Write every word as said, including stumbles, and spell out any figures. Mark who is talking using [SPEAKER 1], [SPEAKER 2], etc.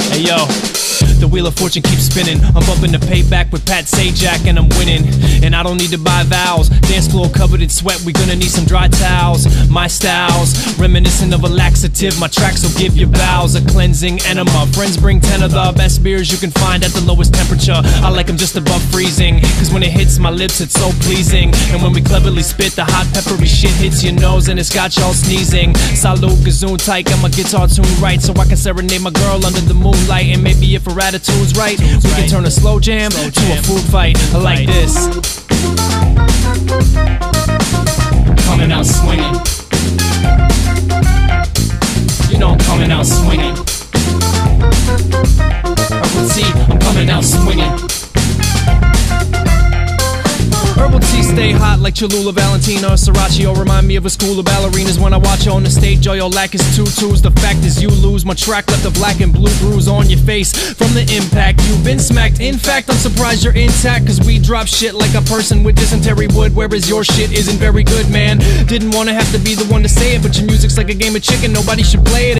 [SPEAKER 1] Hey yo, the wheel of fortune keeps spinning. I'm bumping the payback with Pat Sajak and I'm winning. And I don't need to buy vows. Dance floor covered in sweat, we gonna need some dry towels. My style's reminiscent of a laxative. My tracks will give you vows, a cleansing enema. Friends bring ten of the best beers you can find at the lowest temperature. I like them just above freezing, cause when it hits my lips it's so pleasing. And when we cleverly spit, the hot peppery shit hits your nose and it's got y'all sneezing. Salute, gazoon tight, got my guitar tuned right, so I can serenade my girl under the moonlight. And maybe if her attitude's right, we can turn a slow jam to a food fight. I like this. Coming out swinging. You know I'm coming out swinging. Herbal tea, I'm coming out swinging. Herbal tea stay hot like Cholula, Valentina, or Sriracha. Remind me of a school of ballerinas when I watch you on the stage. All your lack is tutus. The fact is you lose. My track left a black and blue bruise on your face from the impact. You've been smacked. In fact, I'm surprised you're intact, cause we drop shit like a person with dysentery would, whereas your shit isn't very good, man. Didn't wanna have to be the one to say it, but your music's like a game of chicken. Nobody should play it.